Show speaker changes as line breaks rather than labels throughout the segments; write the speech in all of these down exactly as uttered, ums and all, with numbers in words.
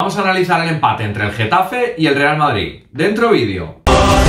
Vamos a analizar el empate entre el Getafe y el Real Madrid. Dentro vídeo.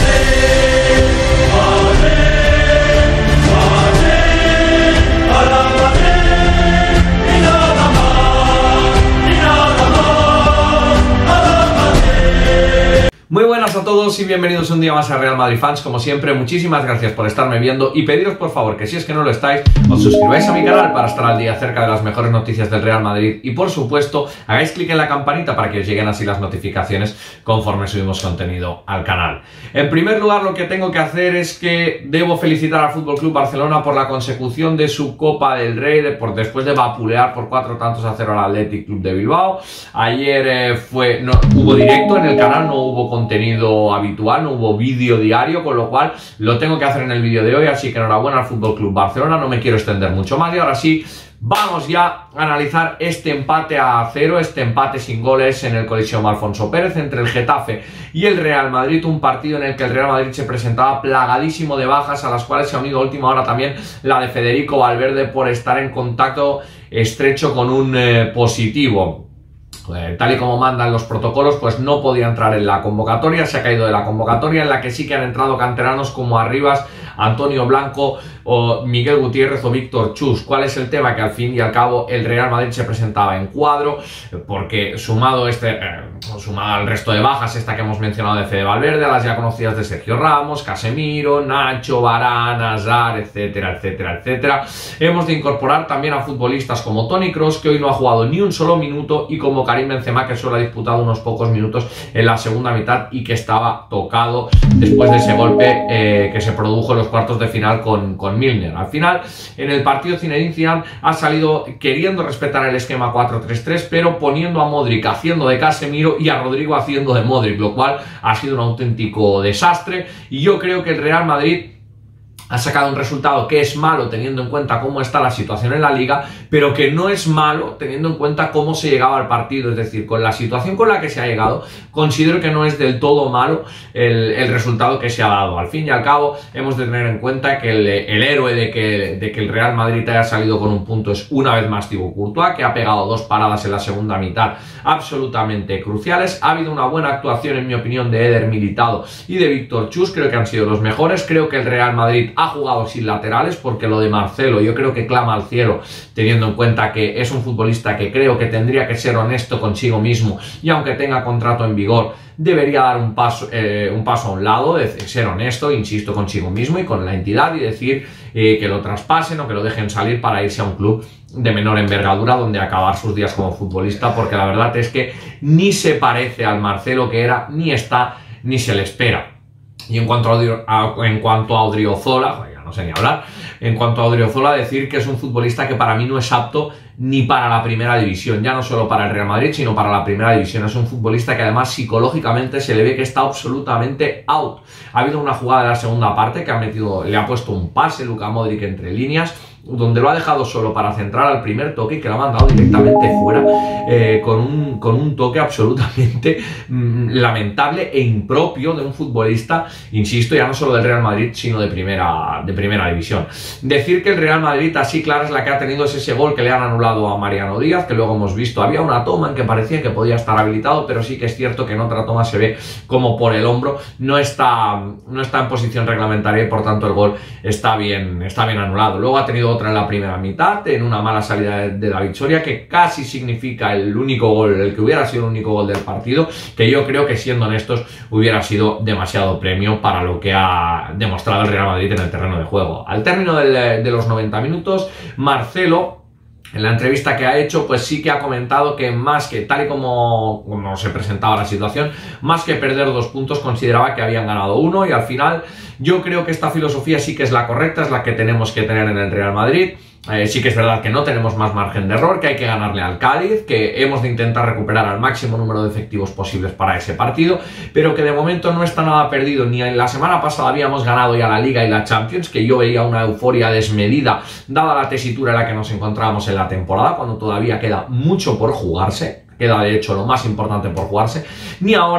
Muy buenas a todos y bienvenidos un día más a Real Madrid Fans. Como siempre, muchísimas gracias por estarme viendo y pediros por favor que si es que no lo estáis, os suscribáis a mi canal para estar al día acerca de las mejores noticias del Real Madrid y por supuesto hagáis clic en la campanita para que os lleguen así las notificaciones conforme subimos contenido al canal. En primer lugar, lo que tengo que hacer es que debo felicitar al F C Barcelona por la consecución de su Copa del Rey de, por, después de vapulear por cuatro tantos a cero al Athletic Club de Bilbao. Ayer eh, fue, no, hubo directo en el canal, no hubo contenido habitual, no hubo vídeo diario, con lo cual lo tengo que hacer en el vídeo de hoy, así que enhorabuena al F C Barcelona, no me quiero extender mucho más y ahora sí, vamos ya a analizar este empate a cero, este empate sin goles en el Coliseum Alfonso Pérez entre el Getafe y el Real Madrid, un partido en el que el Real Madrid se presentaba plagadísimo de bajas, a las cuales se ha unido a última hora también la de Federico Valverde por estar en contacto estrecho con un eh, positivo. Eh, tal y como mandan los protocolos, pues no podía entrar en la convocatoria, se ha caído de la convocatoria, en la que sí que han entrado canteranos como Arribas, Antonio Blanco o Miguel Gutiérrez o Víctor Chus. ¿Cuál es el tema? Que al fin y al cabo el Real Madrid se presentaba en cuadro, porque sumado este eh, sumado al resto de bajas, esta que hemos mencionado de Fede Valverde, a las ya conocidas de Sergio Ramos, Casemiro, Nacho, Varane, Hazard, etcétera, etcétera, etcétera, hemos de incorporar también a futbolistas como Toni Kroos, que hoy no ha jugado ni un solo minuto, y como Karim Benzema, que solo ha disputado unos pocos minutos en la segunda mitad y que estaba tocado después de ese golpe eh, que se produjo en los cuartos de final con, con Milner. Al final, en el partido Zinedine Zidane ha salido queriendo respetar el esquema cuatro tres tres, pero poniendo a Modric haciendo de Casemiro y a Rodrigo haciendo de Modric, lo cual ha sido un auténtico desastre, y yo creo que el Real Madrid ha sacado un resultado que es malo teniendo en cuenta cómo está la situación en la Liga, pero que no es malo teniendo en cuenta cómo se llegaba al partido. Es decir, con la situación con la que se ha llegado, considero que no es del todo malo el, el resultado que se ha dado. Al fin y al cabo, hemos de tener en cuenta que el, el héroe de que, de que el Real Madrid haya salido con un punto es una vez más Thibaut Courtois, que ha pegado dos paradas en la segunda mitad absolutamente cruciales. Ha habido una buena actuación, en mi opinión, de Eder Militado y de Víctor Chus, creo que han sido los mejores. Creo que el Real Madrid ha jugado sin laterales, porque lo de Marcelo yo creo que clama al cielo, teniendo en cuenta que es un futbolista que creo que tendría que ser honesto consigo mismo, y aunque tenga contrato en vigor, debería dar un paso, eh, un paso a un lado, de ser honesto, insisto, consigo mismo y con la entidad, y decir eh, que lo traspasen o que lo dejen salir para irse a un club de menor envergadura donde acabar sus días como futbolista, porque la verdad es que ni se parece al Marcelo que era, ni está, ni se le espera. Y en cuanto a, a, en cuanto a Odriozola, ya no sé ni hablar, en cuanto a Odriozola, decir que es un futbolista que para mí no es apto ni para la primera división, ya no solo para el Real Madrid, sino para la primera división. Es un futbolista que además psicológicamente se le ve que está absolutamente out. Ha habido una jugada de la segunda parte que ha metido, le ha puesto un pase Luka Modric entre líneas, donde lo ha dejado solo para centrar al primer toque y que lo ha mandado directamente fuera, eh, con, un, con un toque absolutamente mmm, lamentable e impropio de un futbolista, insisto, ya no solo del Real Madrid, sino de primera, de primera división. Decir que el Real Madrid, así clara es la que ha tenido, es ese gol que le han anulado a Mariano Díaz, que luego hemos visto, había una toma en que parecía que podía estar habilitado, pero sí que es cierto que en otra toma se ve como por el hombro no está, no está en posición reglamentaria, y por tanto el gol está bien, está bien anulado. Luego ha tenido otra en la primera mitad, en una mala salida de, de David Soria, que casi significa el único gol, el que hubiera sido el único gol del partido, que yo creo que, siendo honestos, hubiera sido demasiado premio para lo que ha demostrado el Real Madrid en el terreno de juego. Al término del, de los noventa minutos, Marcelo, en la entrevista que ha hecho, pues sí que ha comentado que más que, tal y como, como se presentaba la situación, más que perder dos puntos, consideraba que habían ganado uno, y al final yo creo que esta filosofía sí que es la correcta, es la que tenemos que tener en el Real Madrid. Eh, sí que es verdad que no tenemos más margen de error, que hay que ganarle al Cádiz, que hemos de intentar recuperar al máximo número de efectivos posibles para ese partido, pero que de momento no está nada perdido. Ni en la semana pasada habíamos ganado ya la Liga y la Champions, que yo veía una euforia desmedida dada la tesitura en la que nos encontrábamos en la temporada, cuando todavía queda mucho por jugarse, queda de hecho lo más importante por jugarse, ni ahora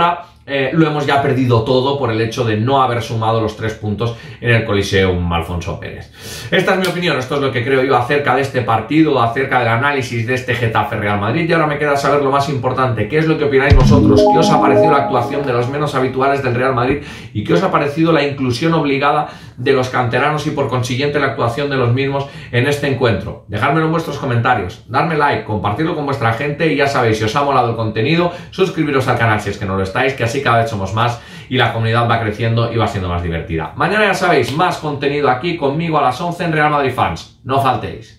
eh, lo hemos ya perdido todo por el hecho de no haber sumado los tres puntos en el Coliseum Alfonso Pérez. Esta es mi opinión, esto es lo que creo yo acerca de este partido, acerca del análisis de este Getafe Real Madrid, y ahora me queda saber lo más importante, qué es lo que opináis vosotros, qué os ha parecido la actuación de los menos habituales del Real Madrid y qué os ha parecido la inclusión obligada de los canteranos y por consiguiente la actuación de los mismos en este encuentro. Dejádmelo en vuestros comentarios, darme like, compartirlo con vuestra gente y ya sabéis, si os ha molado el contenido, suscribiros al canal si es que no lo estáis, que así cada vez somos más y la comunidad va creciendo y va siendo más divertida. Mañana ya sabéis, más contenido aquí conmigo a las once en Real Madrid Fans. No faltéis.